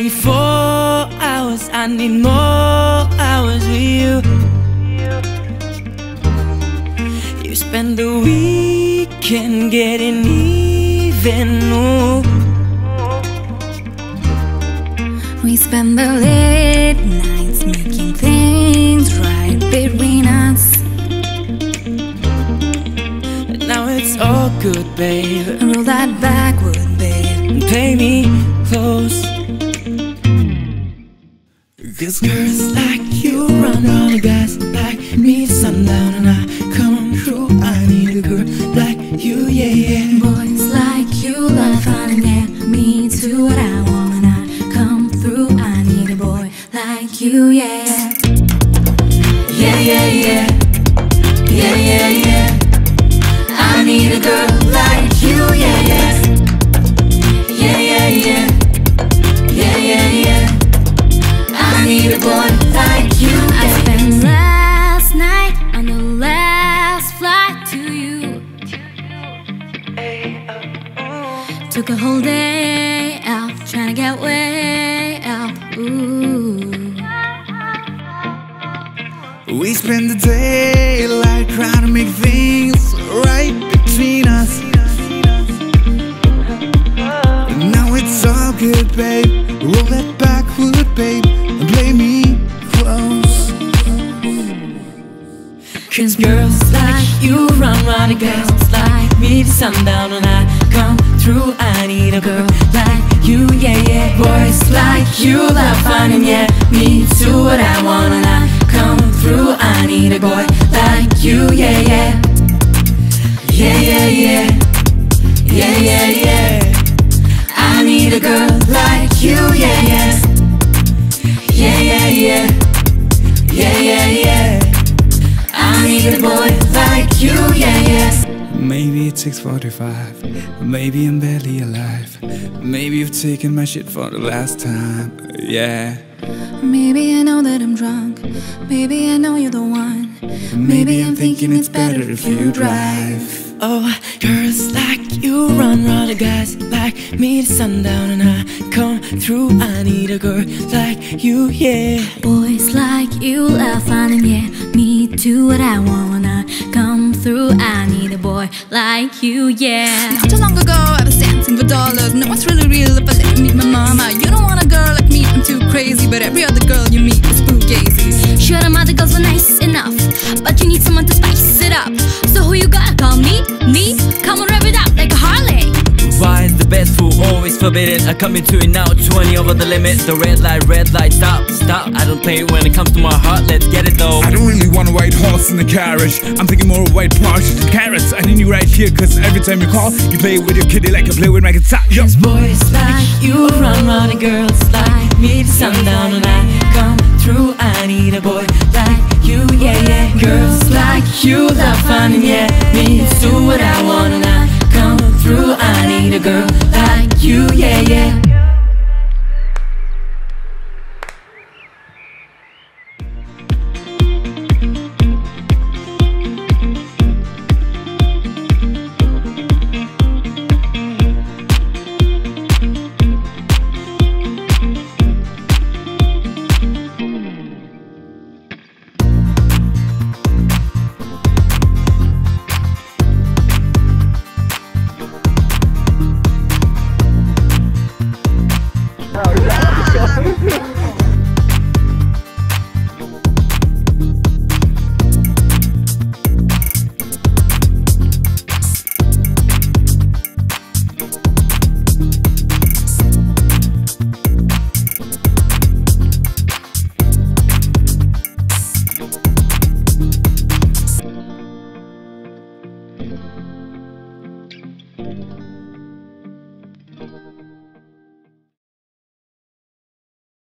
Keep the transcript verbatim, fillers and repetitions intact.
twenty-four hours, I need more hours with you. You spend the weekend getting even, ooh. We spend the late nights making things right between us. Now it's all good, babe. Roll that backward, babe, and play me close. Cause girls like you run all the guys like me to sundown, and I come through. I need a girl like you, yeah, yeah. Boys like you love fun, and yeah, me too. What I want when I come through. I need a boy like you, yeah. Yeah, yeah, yeah. Yeah, yeah, yeah. I need a girl like you, yeah, yeah. Yeah, yeah, yeah. Yeah, yeah, yeah. I need a boy like you, yeah. I spent last night on the last flight to you. Took a whole day out, trying to get way out, ooh. We spend the daylight trying to make things right between us. And now it's all good, babe. Roll that backward, babe, and play me close. Cause girls like you run round the girls like me to sundown, and I come through. I need a girl like you, yeah, yeah. Boys like you love fun, and yeah, me too. What I want when I come through. I need a boy like you, yeah, yeah. Yeah, yeah, yeah. Yeah, yeah, yeah. I need a girl like you, yeah, yeah. Yeah, yeah, yeah. Yeah, yeah, yeah. I need a boy like you, yeah, yeah. Maybe it's six forty-five, maybe I'm barely alive. Maybe you've taken my shit for the last time, yeah. Maybe I know that I'm drunk, maybe I know you're the one. Maybe I'm thinking it's better if you drive. Oh, girls like you run round the guys like me to sundown, and I come through. I need a girl like you, yeah. Boys like you love fun, and yeah, me too. What I want when I come through. I need a boy like you, yeah. Not too long ago I was dancing for dollars. No, it's really real if I let you meet my mama. You don't want a girl like me, I'm too crazy, but every other girl you meet is fugazi. Sure, them other girls were nice enough, but you need someone to spice it up. So who you gotta call me? Me? Come on, rev it up like a Harley. Why is the best food always forbidden? I come into it now, twenty over the limit. The red light, red light, stop, stop. I don't play when it comes to my heart, let's get it though. I don't really want a white horse in the carriage. I'm thinking more of white partridge and carrots. I need you right here, cause every time you call, you play with your kitty like I play with my guitar. Yo. Cause boys like you run round the girls like me to sundown, and I come through. I need a boy like you, yeah, yeah. Girls like you love fun, and yeah, me too. What I want